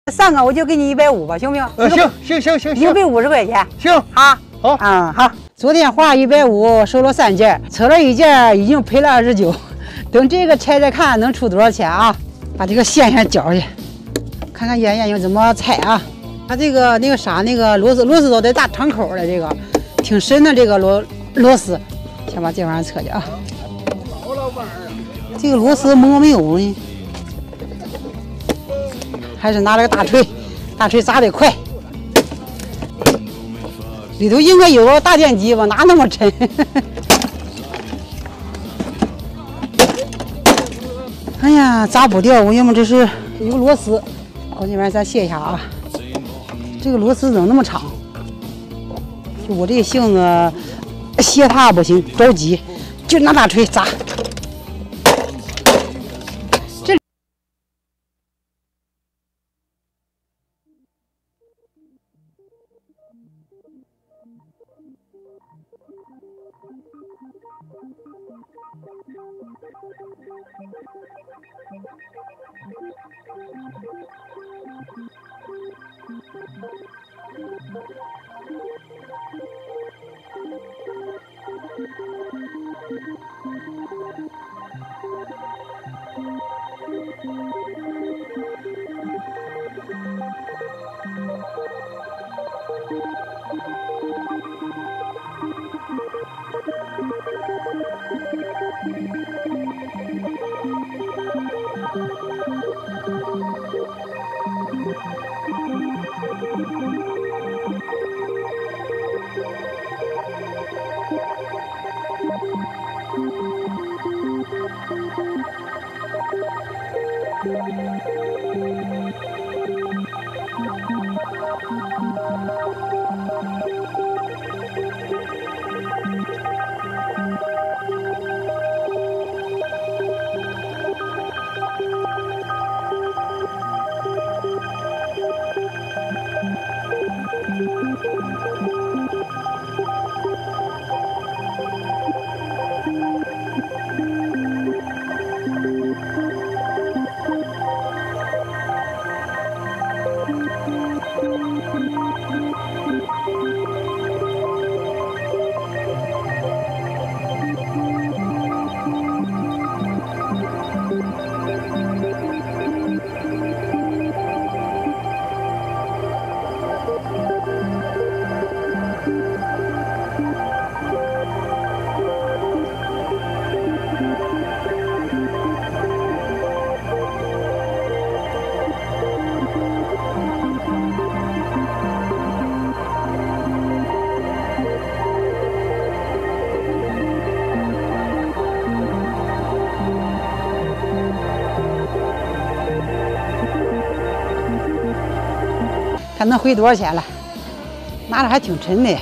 3个我就给你150吧，行不行？ 行 ，650块钱。 行， 好， 好， 好。昨天花150收了3件，扯了1件已经赔了29，等这个拆拆看能出多少钱啊？把这个线先绞去，看看眼睛怎么拆啊？它这个那个螺丝都带大敞口的，这个挺深的这个螺丝，先把这玩意儿扯去啊。这个螺丝摸没有呢？还是拿了个大锤砸得快，里头应该有个大电机吧？哪那么沉？哎呀，砸不掉！我要么这是有个螺丝，我这边咱卸一下啊。这个螺丝怎么那么长？就我这性子，卸它不行，着急，就拿大锤砸。看能回多少钱了？拿着还挺沉的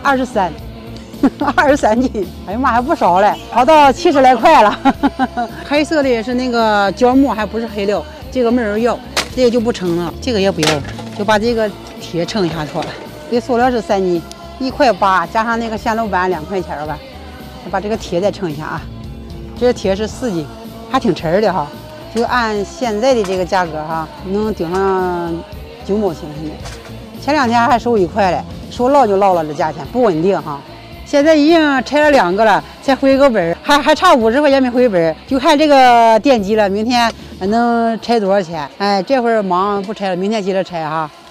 ，23斤，哎呀妈，还不少嘞，跑到70来块了。黑色的是那个胶木，还不是黑料，这个没人要，这个就不称了，这个也不要，就把这个铁称一下妥了。这塑料是3斤，1块8，加上那个线路板2块钱吧。把这个铁再称一下啊，这个铁是4斤，还挺沉的哈。就按现在的这个价格哈，能顶上9毛钱现在。前2天还收1块嘞，说落就落了，这价钱不稳定哈。现在已经拆了2个了，才回个本，还差50块钱没回本，就看这个电机了，明天能拆多少钱？哎，这会儿忙不拆了，明天接着拆哈。